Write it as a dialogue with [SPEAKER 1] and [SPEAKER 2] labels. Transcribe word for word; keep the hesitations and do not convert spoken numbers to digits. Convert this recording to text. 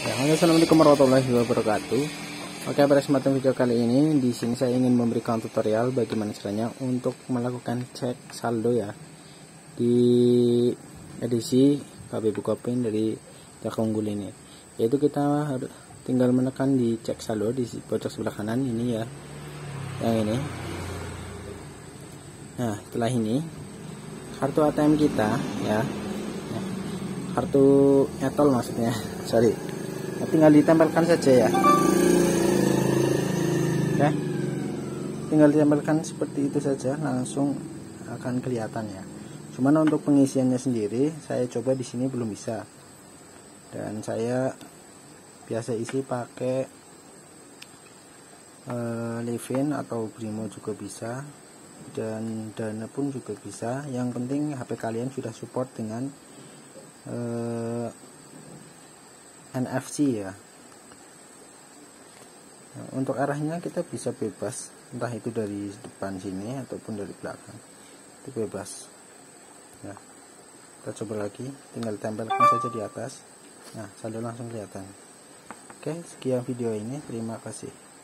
[SPEAKER 1] Ya, halo, assalamualaikum warahmatullahi wabarakatuh. Oke, pada kesempatan video kali ini di sini saya ingin memberikan tutorial bagaimana caranya untuk melakukan cek saldo ya di edisi P B Bukopin dari Jaka Unggul ini. Yaitu kita harus tinggal menekan di cek saldo di pojok sebelah kanan ini ya, yang ini. Nah, setelah ini kartu A T M kita ya, kartu etol maksudnya, sorry. Nah, tinggal ditempelkan saja ya. Oke, tinggal ditempelkan seperti itu saja, langsung akan kelihatan ya. Cuman untuk pengisiannya sendiri saya coba di sini belum bisa, dan saya biasa isi pakai uh, Livin atau Brimo juga bisa, dan Dana pun juga bisa. Yang penting H P kalian sudah support dengan uh, N F C ya. Nah, untuk arahnya kita bisa bebas, entah itu dari depan sini ataupun dari belakang, itu bebas. Nah, kita coba lagi, tinggal tempelkan saja di atas. Nah, saldo langsung kelihatan. Oke, sekian video ini, terima kasih.